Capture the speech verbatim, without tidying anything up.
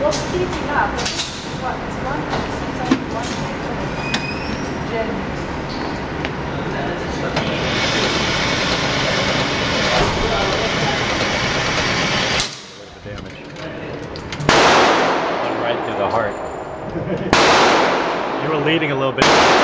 was heating up. What is one? One Jen. The damage. Went right through the heart. You were leading a little bit.